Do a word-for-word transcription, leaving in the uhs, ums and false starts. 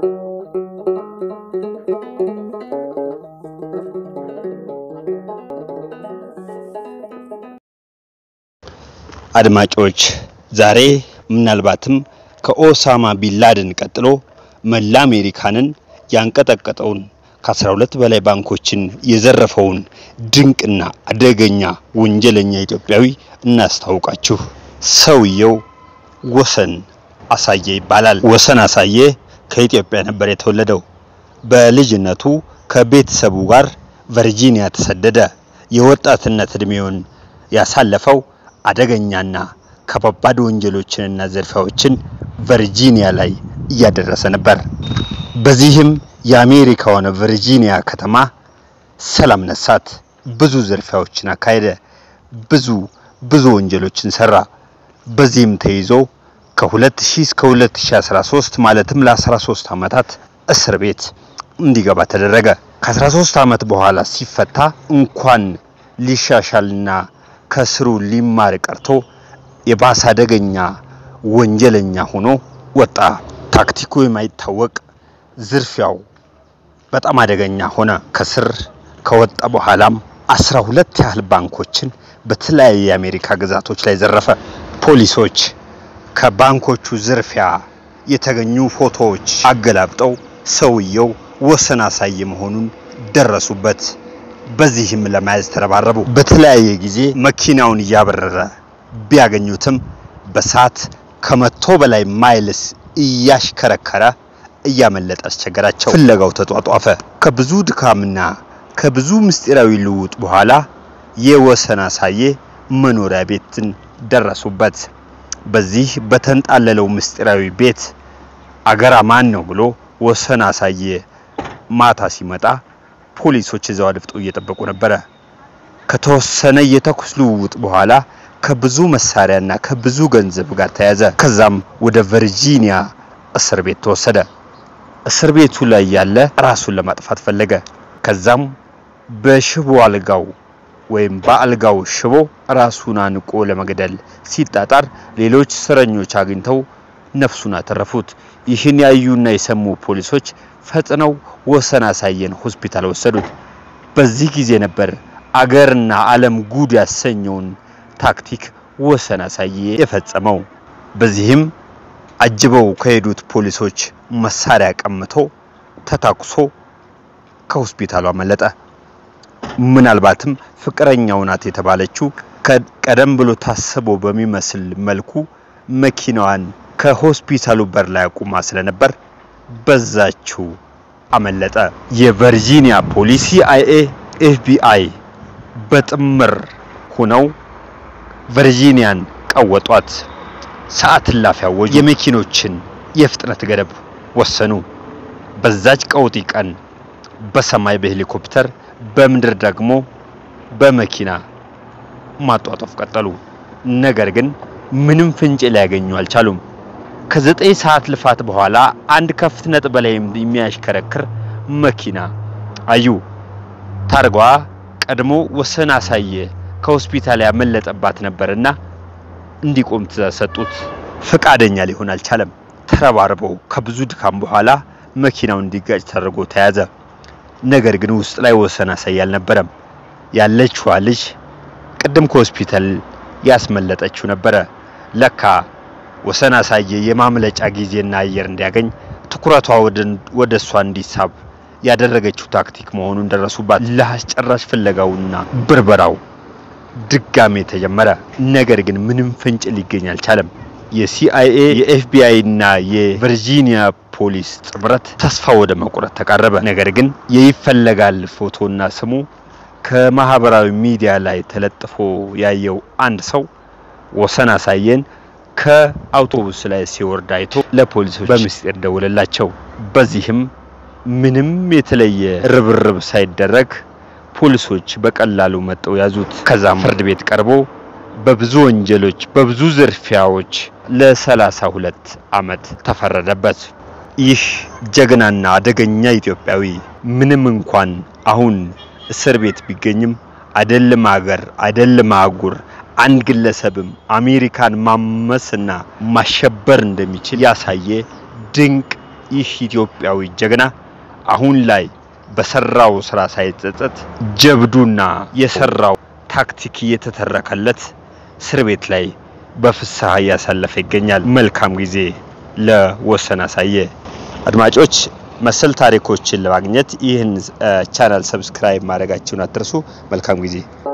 አድማጮች ዛሬ ምናልባትም ከኦሳማ ቢንላደን ቀጥሎ መላ አሜሪካንን ያንቀጠቀጠውን ከ12 በላይ ባንኮችን የዘረፈውን ድንቅና አደገኛ ወንጀለኛ ኢትዮጵያዊ እናስተዋውቃችሁ። ሰውየው ወሰን አሳየ ይባላል። ወሰን አሳየ ከኢትዮጵያ ነበር የተወለደው። በልጅነቱ ከቤተሰቡ ጋር ቨርጂኒያ ተሰደደ። የወጣትነት እድሜውን ያሳለፈው አደገኛና ከባባድ ወንጀሎችንና ዘርፋዎችን ቨርጂኒያ ላይ ያደረሰ ነበር። በዚህም የአሜሪካውን ቨርጂኒያ ከተማ ሰላም ነሳት። ብዙ ዘርፋዎችን አካሄደ። ብዙ ብዙ ወንጀሎችን ሰራ። በዚህም ተይዞ ከ2000 እስከ ሁለት ሺህ አስራ ሶስት ማለትም ለ13 አመታት እስር ቤት እንዲገባ ተደረገ። ከ13 አመት በኋላ ሲፈታ እንኳን ሊሻሻልና ከስሩ ሊማር ቀርቶ የባሰ አደገኛ ወንጀለኛ ሆኖ ወጣ። ታክቲኩ የማይታወቅ ዝርፊያው በጣም አደገኛ ሆነ። ከስር ከወጣ በኋላም አስራ ሁለት ያህል ባንኮችን በተለያየ የአሜሪካ ግዛቶች ላይ ዘረፈ። ፖሊሶች ከባንኮቹ ዝርፊያ የተገኙ ፎቶዎች አገላብጠው ሰውየው ወሰን አሳየ መሆኑን ደረሱበት። በዚህም ለማያዝ ተረባረቡ። በተለያየ ጊዜ መኪናውን ያበረረ ቢያገኙትም በሳት ከመቶ በላይ ማይልስ እያሽከረከረ እያመለጠ አስቸገራቸው። ፍለጋው ተጧጧፈ። ከብዙ ድካምና ከብዙ ምስጢራዊ ልውጥ በኋላ የወሰን አሳየ መኖሪያ ቤትን ደረሱበት። በዚህ በተንጣለለው ምስጢራዊ ቤት አገራ ማን ነው ብሎ ወሰን አሳየ ማታ ሲመጣ ፖሊሶች እዛው አድፍጠው እየጠበቁ ነበር። ከተወሰነ የተኩስ ልውውጥ በኋላ ከብዙ መሳሪያና ከብዙ ገንዘብ ጋር ተያዘ። ከዛም ወደ ቨርጂኒያ እስር ቤት ተወሰደ። እስር ቤቱ ላይ ያለ ራሱን ለማጥፋት ፈለገ። ከዛም በሽቦ አልጋው ወይም በአልጋው ሽቦ ራሱን አንቆ ለመግደል ሲጣጣር ሌሎች እስረኞች አግኝተው ነፍሱን አተረፉት። ይህን ያዩና የሰሙ ፖሊሶች ፈጥነው ወሰን አሳየን ሆስፒታል ወሰዱት። በዚህ ጊዜ ነበር አገርና ዓለም ጉድ ያሰኘውን ታክቲክ ወሰን አሳየ የፈጸመው። በዚህም አጅበው ከሄዱት ፖሊሶች መሳሪያ ቀምቶ ተታኩሶ ከሆስፒታሉ አመለጠ። ምናልባትም ፍቅረኛው ናት የተባለችው ከቀደም ብሎ ታስቦ በሚመስል መልኩ መኪናዋን ከሆስፒታሉ በር ላይ አቁማ ስለነበር በዛችው አመለጠ። የቨርጂኒያ ፖሊስ፣ ሲአይኤ፣ ኤፍቢአይ በጥምር ሆነው ቨርጂኒያን ቀወጧት። ሰዓት ላፊ አወጁ። የመኪኖችን የፍጥነት ገደብ ወሰኑ። በዛች ቀውጢ ቀን በሰማይ በሄሊኮፕተር በምድር ደግሞ በመኪና ማጧጧፍ ቀጠሉ። ነገር ግን ምንም ፍንጭ ሊያገኙ አልቻሉም። ከዘጠኝ ሰዓት ልፋት በኋላ አንድ ከፍጥነት በላይ የሚያሽከረክር መኪና አዩ። ታርጓ ቀድሞ ወሰን አሳየ ከሆስፒታል ያመለጠባት ነበርና እንዲቆም ተሰጡት። ፍቃደኛ ሊሆን አልቻለም። ተረባርበው ከብዙ ድካም በኋላ መኪናው እንዲጋጭ ተደርጎ ተያዘ። ነገር ግን ውስጥ ላይ ወሰን አሳየ አልነበረም። ያለችው ልጅ ቀደም ከሆስፒታል ያስመለጠችው ነበር። ለካ ወሰን አሳየ የማምለጫ ጊዜና አየር እንዲያገኝ ትኩረቷ ወደሷ እንዲሳብ ያደረገችው ታክቲክ መሆኑን ደረሱባት። ለአስጨራሽ ፍለጋውና ብርበራው ድጋሜ ተጀመረ። ነገር ግን ምንም ፍንጭ ሊገኝ አልቻለም። የሲአይኤ፣ የኤፍቢአይ እና የቨርጂኒያ ፖሊስ ጥምረት ተስፋ ወደ መቁረጥ ተቃረበ። ነገር ግን የይፈለጋል ፎቶና ስሙ ከማህበራዊ ሚዲያ ላይ ተለጥፎ ያየው አንድ ሰው ወሰን አሳየን ከአውቶቡስ ላይ ሲወርድ አይቶ ለፖሊሶች በሚስጥር ደወለላቸው። በዚህም ምንም የተለየ ርብርብ ሳይደረግ ፖሊሶች በቀላሉ መጥተው ያዙት። ከዛም ፍርድ ቤት ቀርቦ በብዙ ወንጀሎች በብዙ ዝርፊያዎች ለ32 አመት ተፈረደበት። ይህ ጀግናና አደገኛ ኢትዮጵያዊ ምንም እንኳን አሁን እስር ቤት ቢገኝም አይደለም ሀገር አይደለም አጉር አንድ ግለሰብም አሜሪካን ማመስና ማሸበር እንደሚችል ያሳየ ድንቅ ይህ ኢትዮጵያዊ ጀግና አሁን ላይ በሰራው ስራ ሳይጸጸት ጀብዱና የሰራው ታክቲክ እየተተረከለት እስር ቤት ላይ በፍስሐ ያሳለፈ ይገኛል። መልካም ጊዜ ለወሰን አሳየ። አድማጮች መሰል ታሪኮችን ለማግኘት ይህን ቻናል ሰብስክራይብ ማድረጋችሁን አትርሱ። መልካም ጊዜ